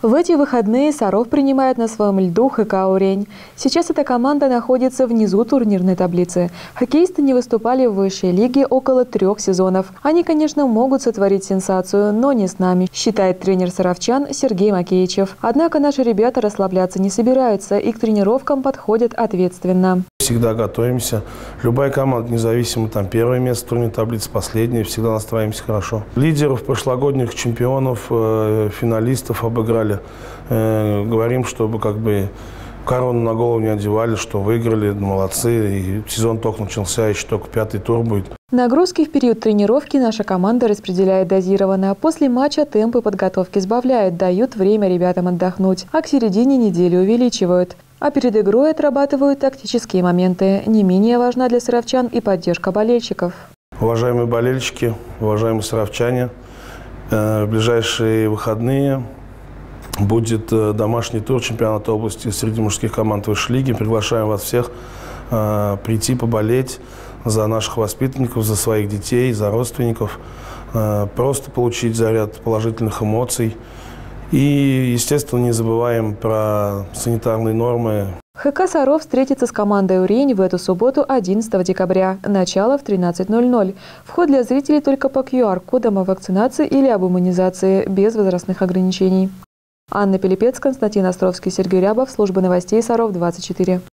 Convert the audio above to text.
В эти выходные Саров принимает на своем льду ХК «Урень». Сейчас эта команда находится внизу турнирной таблицы. Хоккеисты не выступали в высшей лиге около 3 сезонов. Они, конечно, могут сотворить сенсацию, но не с нами, считает тренер саровчан Сергей Макеичев. Однако наши ребята расслабляться не собираются и к тренировкам подходят ответственно. Всегда готовимся. Любая команда, независимо, там первое место в турнирной таблице, последнее, всегда настраиваемся хорошо. Лидеров, прошлогодних чемпионов, финалистов обыграли. Говорим, чтобы корону на голову не одевали, что выиграли, молодцы. И сезон только начался, еще только 5-й тур будет. Нагрузки в период тренировки наша команда распределяет дозированно. После матча темпы подготовки сбавляют, дают время ребятам отдохнуть, а к середине недели увеличивают. А перед игрой отрабатывают тактические моменты. Не менее важна для саровчан и поддержка болельщиков. Уважаемые болельщики, уважаемые саровчане, в ближайшие выходные будет домашний тур чемпионата области среди мужских команд высшей лиги. Приглашаем вас всех прийти поболеть за наших воспитанников, за своих детей, за родственников. Просто получить заряд положительных эмоций. И, естественно, не забываем про санитарные нормы. ХК «Саров» встретится с командой «Урень» в эту субботу 11 декабря. Начало в 13:00. Вход для зрителей только по QR-кодам о вакцинации или об иммунизации, без возрастных ограничений. Анна Пилипец, Константин Островский, Сергей Рябов. Служба новостей «Саров 24».